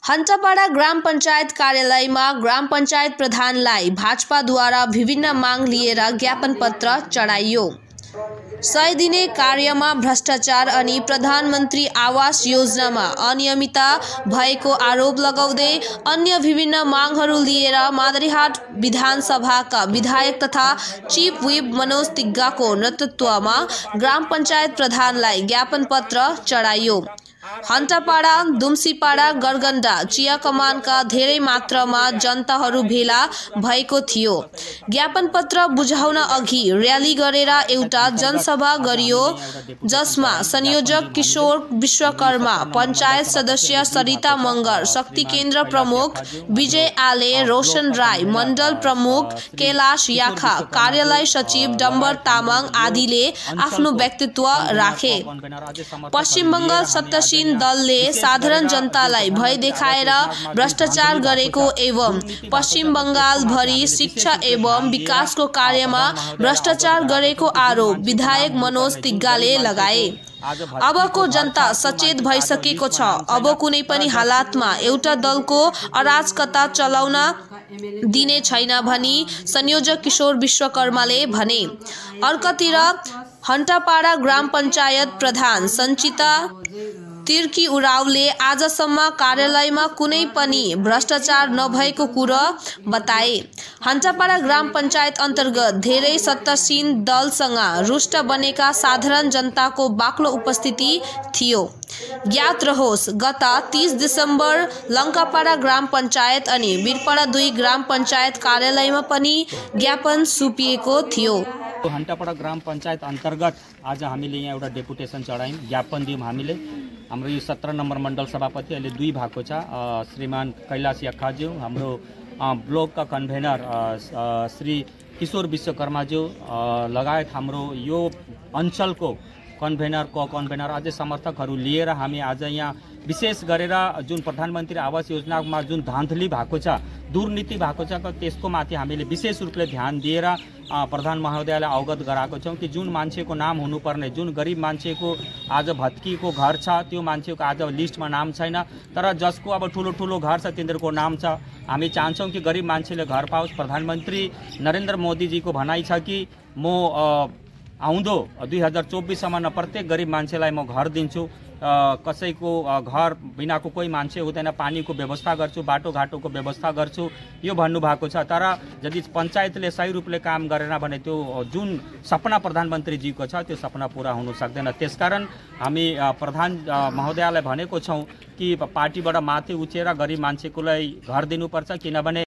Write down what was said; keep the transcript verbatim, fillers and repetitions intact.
हन्टापाडा ग्राम पञ्चायत कार्यालयमा ग्राम पञ्चायत प्रधानलाई भाजपाद्वारा विभिन्न माग लिएर ज्ञापन पत्र चढाइयो। सय दिने कार्यमा भ्रष्टाचार अनि प्रधानमन्त्री आवास योजनामा अनियमितता भएको आरोप लगाउँदै अन्य विभिन्न मागहरू लिएर मादरीहाट विधानसभाका विधायक तथा चीफ व्हिप मनोज तिग्गाको नेतृत्वमा ग्राम पञ्चायत प्रधानलाई ज्ञापन पत्र चढाइयो। हन्टापाडा, दुम्सीपाडा, गरगण्डा चिया कमानका धेरै मात्रामा जनताहरू भेला भएको थियो। ज्ञापन पत्र बुझाउन अघि र्याली गरेर एउटा जनसभा गरियो, जसमा संयोजक किशोर विश्वकर्मा, पञ्चायत सदस्य सरिता मगर, शक्ति केन्द्र प्रमुख विजय आले, रोशन राई, मण्डल प्रमुख कैलाश याखा, कार्यालय सचिव डम्बर तामाङ आदिले आफ्नो व्यक्तित्व राखे। पश्चिम बंगाल सत्तासीन दलले साधारण जनतालाई भय देखाएर भ्रष्टाचार गरेको एवं पश्चिम बंगाल भरि शिक्षा एवं विकासको कार्यमा भ्रष्टाचार गरेको आरोप विधायक मनोज तिग्गाले लगाए। अबको जनता सचेत भइसकेको छ। अब कुनै पनि हालतमा एउटा दलको अराजकता चलाउन दिने छैन भनी संयोजक किशोर विश्वकर्माले भने। अर्कोतिर हन्टापाडा ग्राम पञ्चायत प्रधान सञ्चिता तिर्की उरावले आजसम्म कार्यालयमा कुनै पनि भ्रष्टाचार नभएको कुरा बताए। हन्टापाडा ग्राम पञ्चायत अन्तर्गत धेरै सत्तासीन दलसँग रुष्ट बनेका साधारण जनताको बाक्लो उपस्थिति थियो। ज्ञात रहोस्, गत तीस दिसम्बर लङ्कापाडा ग्राम पञ्चायत अनि वीरपाडा दुई ग्राम पञ्चायत कार्यालयमा पनि ज्ञापन सुम्पिएको थियो। हन्टापाडा ग्राम पञ्चायत अन्तर्गत आज हामीले यहाँ एउटा डेपुटेसन चढायौँ, ज्ञापन दियौँ। हामीले हाम्रो यो सत्र नम्बर मण्डल सभापति अहिले दुई भएको छ, श्रीमान कैलाश याखाज्यू, हाम्रो ब्लकका कन्भेनर श्री किशोर विश्वकर्माज्यू लगायत हाम्रो यो अञ्चलको कन्भेनर क कन्भेनर अझै समर्थकहरू लिएर हामी आज यहाँ विशेष गरेर जुन प्रधानमन्त्री आवास योजनामा जुन धान्धली भएको छ, दुर्नीति भएको छ, त्यसको माथि हामीले विशेष रूपले ध्यान दिएर प्रधान महोदयलाई अवगत गराएको छौँ कि जुन मान्छेको नाम हुनुपर्ने, जुन गरिब मान्छेको आज भत्किएको घर छ, त्यो मान्छेको आज लिस्टमा नाम छैन, तर जसको अब ठुलो ठुलो घर छ तिनीहरूको नाम छ। हामी चाहन्छौँ कि गरिब मान्छेले घर पाओस्। प्रधानमन्त्री नरेन्द्र मोदीजीको भनाइ छ कि म आउँदो दुई हजार चौबिससम्म प्रत्येक गरिब मान्छेलाई म घर दिन्छु, कसैको घर बिनाको कोही मान्छे हुँदैन, पानीको व्यवस्था गर्छु, बाटोघाटोको व्यवस्था गर्छु, यो भन्नुभएको छ। तर यदि पञ्चायतले सही रूपले काम गरेन भने त्यो जुन सपना प्रधानमन्त्रीजीको छ त्यो सपना पुरा हुन सक्दैन। त्यसकारण हामी प्रधान महोदयलाई भनेको छौँ कि पार्टीबाट माथि उठेर गरिब मान्छेकोलाई घर दिनुपर्छ, किनभने